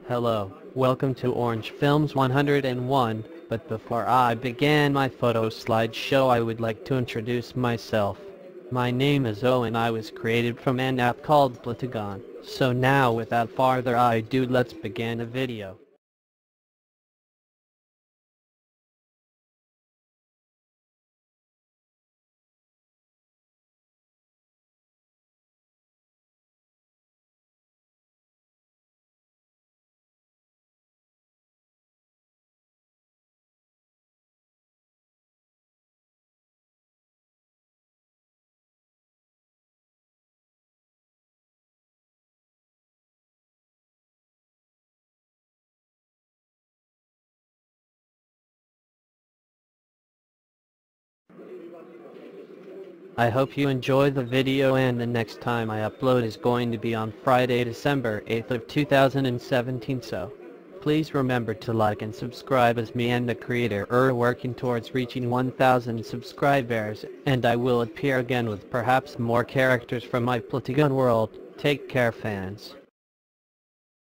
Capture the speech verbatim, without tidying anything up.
Hello, welcome to Orange Films one hundred and one, but before I begin my photo slideshow I would like to introduce myself. My name is Owen. I was created from an app called Plotagon. So now without further ado, let's begin the video. I hope you enjoy the video, and the next time I upload is going to be on Friday, December eighth of two thousand seventeen, so please remember to like and subscribe, as me and the creator are working towards reaching one thousand subscribers, and I will appear again with perhaps more characters from my Plotagon world. Take care, fans.